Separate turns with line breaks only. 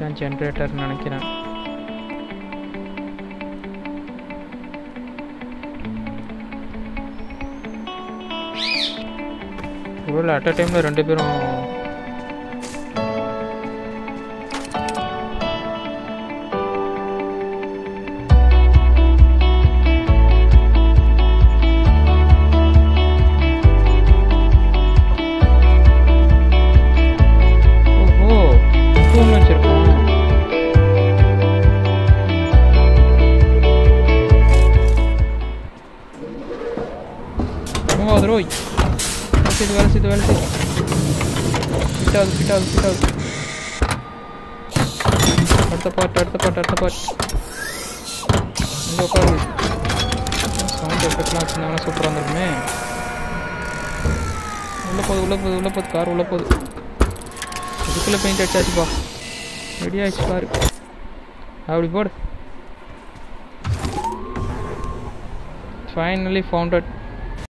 இதான் ஜென்ரேட்டர் நினைக்கிறேன். ஒருவேளை அட் அ டைமில் 2 பேரும் ரோய் வேலை செய்து ஃபிட் ஆகுது. அடுத்த பாட் இங்கே உட்காரு. சவுண்ட் எஃபெக்ட்லாம் வச்சுருந்தாங்கன்னா சூப்பராக இருந்திருக்குமே. உள்ளே போகுது கார் உள்ளே போகுது. இதுக்குள்ளே பெயிண்ட் அடிச்சாச்சுப்பா. ரெடி ஆகிடுச்சு காரு. அப்படி போடு. Finally found out.